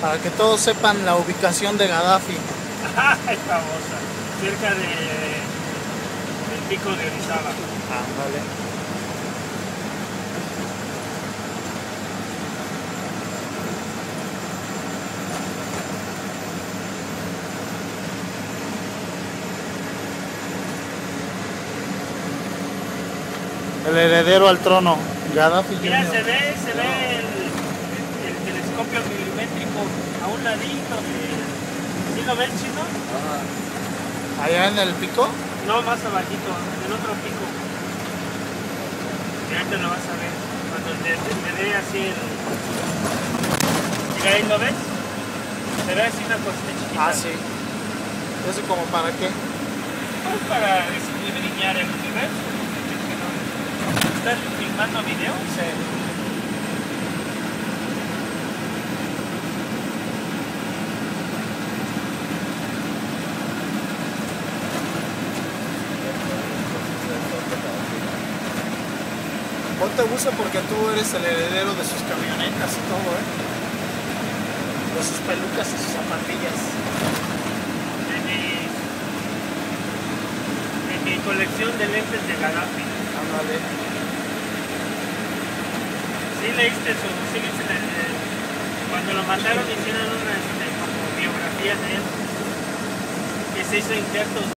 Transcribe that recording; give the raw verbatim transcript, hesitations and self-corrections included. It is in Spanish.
Para que todos sepan la ubicación de Gaddafi. Es famosa, cerca de, del pico de Orizaba. Ándale. El heredero al trono, Gaddafi Mira, junior se ve, se ve el, el telescopio milimétrico a un ladito de... ¿Sí lo ves, Chino? Allá en el pico. No, más abajito, en el otro pico. Y ahorita lo vas a ver. Cuando te, te, te dé así el... Mira, ahí lo ves. Se ve así una cosita chiquita. Ah, sí. ¿Eso como para qué? Pues para escudriñar el universo. ¿Estás filmando video? Sí. Ponte buzo porque tú eres el heredero de sus camionetas y todo, ¿eh? De sus pelucas y sus zapatillas. De mi, de mi colección de lentes de Gaddafi. Ándale. Sí leíste su, sí viste el, el, cuando lo mataron hicieron una este, como biografía de él, que se hizo injertos